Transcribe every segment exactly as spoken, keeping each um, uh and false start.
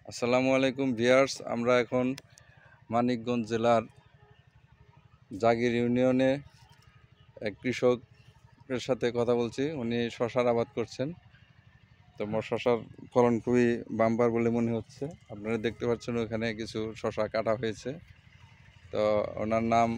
আসসালামু আলাইকুম ভিউয়ার্স, আমরা এখন মানিকগঞ্জ জেলার জাগির ইউনিয়নে এক কৃষকের সাথে কথা বলছি। উনি শশার আবাদ করছেন। তো মোর শশার ফলন খুবই বাম্পার বলে মনে হচ্ছে। আপনারা দেখতে পাচ্ছেন ওখানে কিছু শশা কাটা হয়েছে। তো ওনার নাম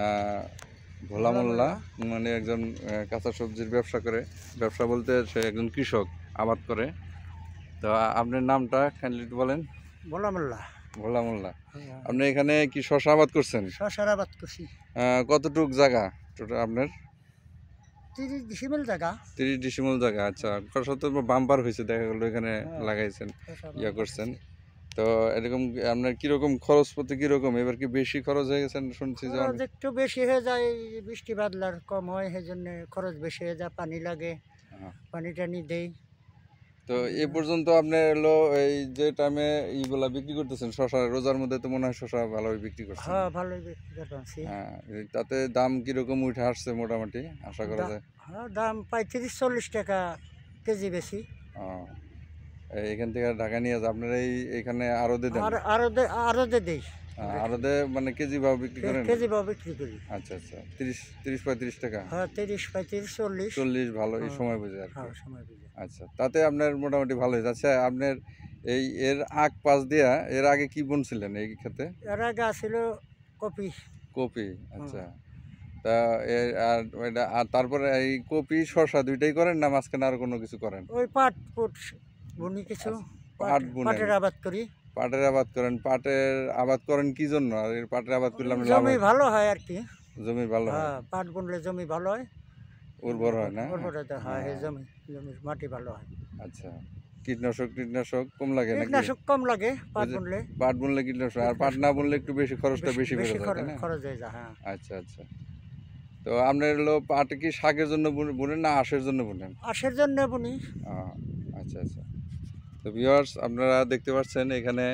ভোলা মোল্লা, মানে একজন কাঁচা সবজির ব্যবসা করে। ব্যবসা বলতে সে একজন কৃষক, আবাদ করে। তো আপনার নামটা কাইন্ডলি বলেন। ভোলা মোল্লা। ভোলা মোল্লা, আপনি এখানে কি শশা আবাদ করছেন? শশার আবাদ করছি। কতটুক জায়গা টোটাল আপনার? তিরিশ ডিসিমেল জায়গা। তিরিশ ডিসিমেল জায়গা। আচ্ছা, শশা তো বাম্পার হয়েছে, দেখা গেলো এখানে লাগাইছেন, ইয়া করছেন। তো এরকম আপনার কিরকম খরচপতি কিরকম? এবার কি বেশি খরচ হয়ে গেছেন শুনছি? যে একটু বেশি হয়ে যায়, বৃষ্টি বাদলার কম হয়, সেই জন্য খরচ বেশি হয়ে যায়। পানি লাগে, পানি টানি দেই। তো এ পর্যন্ত আপনি হলো এই যে টাইমে এইগুলা বিক্রি করতেছেন শশা, রোজার মধ্যে তো মনে হয় শশা ভালোই বিক্রি করছেন। হ্যাঁ, ভালোই বিক্রি করছি। হ্যাঁ, তাতে দাম কিরকম উঠে আসছে মোটামুটি আশা করা যায়? হ্যাঁ, দাম পঁয়ত্রিশ চল্লিশ টাকা কেজি বেশি। ও, এখান থেকে ঢাকা নিয়ে যায় আপনারা এই এখানে আরদে দেন? আরো আরদে দেই। আরদে মানে কেজি ভাव বিক্রি করেন? কেজি ভাव বিক্রি করি। আচ্ছা আচ্ছা, তিরিশ তিরিশ পঁয়ত্রিশ টাকা। হ্যাঁ, তিরিশ পঁয়ত্রিশ চল্লিশ চল্লিশ ভালো এই সময় বুঝে আর কি। হ্যাঁ, সময় বুঝে। আচ্ছা, তাতে আপনার মোটামুটি ভালোই যাচ্ছে। আপনার এই এর আগ পাশ দিয়া এর আগে কি বুনছিলেন এই ক্ষেতে? এর আগে আসছিল কপি। কপি, আচ্ছা। তা এর আর ওইটা আর তারপরে এই কপি শসা দুইটাই করেন না মাঝখানে আর কোনো কিছু করেন? ওই পাট পুট বুনি কিছু। পাট বুনেন? পাটের আবাদ করি। পাটের আবাদ করেন? পাটের আবাদ করেন কি জন্য? আর এর পাটের আবাদ করলে আমরা জমি ভালো হয় আর কি। জমি ভালো হয়? হ্যাঁ, পাট বুনলে জমি ভালো হয়, উর্বর হয় না? উর্বরতা হয়, এই জমি জমির মাটি ভালো হয়। আচ্ছা, কীটনাশক কীটনাশক কম লাগে নাকি? কীটনাশক কম লাগে পাট বুনলে। পাট বুনলে কীটনাশক, আর পাট না বুনলে একটু বেশি খরচটা বেশি বেড়ে যায়, তাই না? খরচ হয়ে যায়, হ্যাঁ। আচ্ছা আচ্ছা। তো আপনার হলো পাট কি শাকের জন্য বুনেন না আঁশের জন্য বুনেন? আঁশের জন্য বুনি। আচ্ছা আচ্ছা। তো ভিউয়ার্স, আপনারা দেখতে পাচ্ছেন এখানে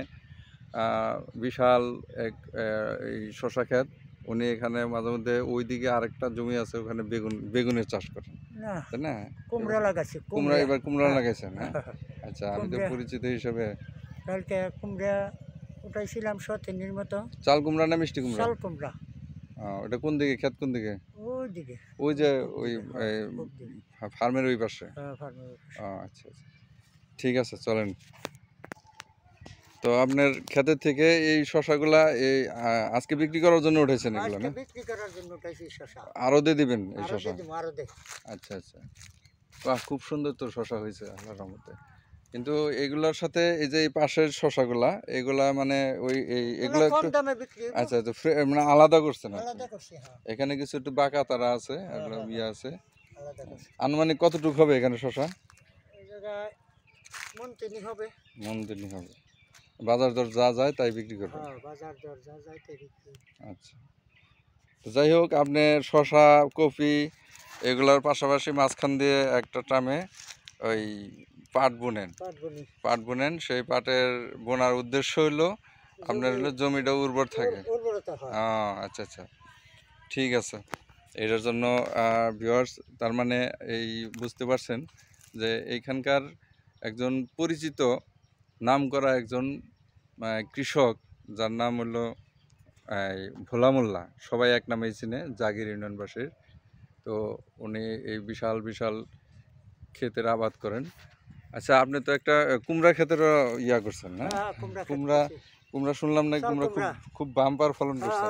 বিশাল এক এই শশা ক্ষেত। উনি এখানে মাঝে মধ্যে ওইদিকে আরেকটা জমি আছে, ওখানে বেগুন বেগুনের চাষ করেন, তাই না? কুমড়া লাগাইছি। কুমড়া, এবার কুমড়া লাগাইছেন? হ্যাঁ, আচ্ছা। আমি তো পরিচিত হিসেবে কালকে কুমড়া উঠাইছিলাম সতেনের মতো। চাল কুমড়া না মিষ্টি কুমড়া? চাল কুমড়া। ওটা কোন দিকে ক্ষেত, কোন দিকে? ওই দিকে, ওই যে ওই ফার্মের ওই পাশে? আচ্ছা আচ্ছা, ঠিক আছে, চলেন। তো আপনার ক্ষেতের থেকে এই শশাগুলা এই আজকে বিক্রি করার জন্য উঠেছেন এগুলো না? বিক্রি করার জন্য উঠাইছি শশা। আরদে দিবেন এই শশা? আরদে। আচ্ছা আচ্ছা, বাহ, খুব সুন্দর তো শশা হয়েছে আল্লাহর রহমতে। কিন্তু এগুলোর সাথে এই যে এই পাশের শশাগুলা, এগুলা মানে ওই এগুলো কম দামে বিক্রি। আচ্ছা আচ্ছা, মানে আলাদা করছেন? আলাদা করছি, হ্যাঁ। এখানে কিছু একটু বাঁকা তারা আছে, ইয়ে আছে। আনুমানিক কতটুকু হবে এখানে শশা? এই জায়গায় মন তিনিক হবে। মন তিনিক হবে। বাজার দর যা যায় তাই বিক্রি করবেন? হ্যাঁ, বাজার দর যা যায় তাই বিক্রি। আচ্ছা, তো যাই হোক, আপনি শশা কপি এগুলোর পাশাপাশি মাঝখান দিয়ে একটা টামে ওই পাট বুনেন? পাট বুনেন। সেই পাটের বোনার উদ্দেশ্য হলো আপনার হলো জমিটা উর্বর থাকে। আচ্ছা আচ্ছা, ঠিক আছে। এটার জন্য ভিউয়ার্স, তার মানে এই বুঝতে পারছেন যে এইখানকার একজন পরিচিত নাম করা একজন কৃষক, যার নাম হলো ভোলা মোল্লা, সবাই এক নামেই চিনে জাগির ইউনিয়নবাসীর। তো উনি এই বিশাল বিশাল ক্ষেতের আবাদ করেন। আচ্ছা, আপনি তো একটা কুমড়া ক্ষেতেরও ইয়া করছেন না? কুমড়া কুমড়া শুনলাম না, কুমড়া খুব খুব বাম্পার ফলন করছেন।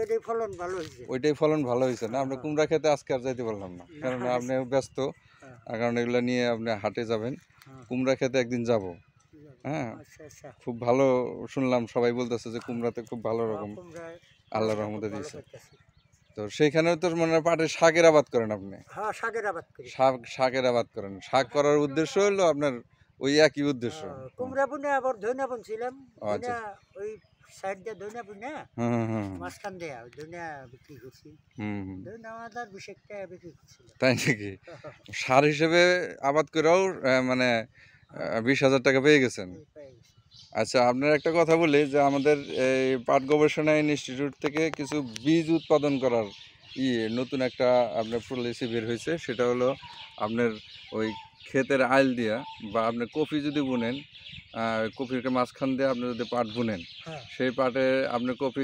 ওইটাই ফলন ভালো হয়েছে না? আমরা কুমড়া খেতে আজকে আর যাইতে পারলাম না, কারণ আপনি ব্যস্ত, কারণ এগুলো নিয়ে আপনি হাটে যাবেন। কুমড়া খেতে একদিন যাব। হ্যাঁ, খুব ভালো শুনলাম, সবাই বলতেছে যে কুমড়াতে খুব ভালো রকম আল্লাহর রহমতে দিয়েছে। তো সেইখানেও তো মানে পাটের শাকের আবাদ করেন আপনি? হ্যাঁ, শাকের আবাদ করি। শাক শাকের আবাদ করেন। শাক করার উদ্দেশ্য হলো আপনার ওই একই উদ্দেশ্য? কুমড়া বুনে আবার ধনিয়া বুনছিলাম। আচ্ছা, ওই সাইড দিয়ে ধনিয়া বুনে মাঝখান দিয়ে ধনিয়া বিক্রি করছি। হুম, ধনিয়া আদার বিশ টাকা বিক্রি করছিল। তাই নাকি? সার হিসেবে আবাদ করেও মানে বিশ হাজার টাকা পেয়ে গেছেন? আচ্ছা, আপনার একটা কথা বলি যে আমাদের এই পাট গবেষণা ইনস্টিটিউট থেকে কিছু বীজ উৎপাদন করার ই নতুন একটা আপনার পলিসি বের হয়েছে। সেটা হলো আপনার ওই ক্ষেতের আইল দিয়া বা আপনি কফি যদি বুনেন, কফির মাঝখান দিয়ে আপনি যদি পাট বুনেন, হ্যাঁ সেই পাটে আপনি কফি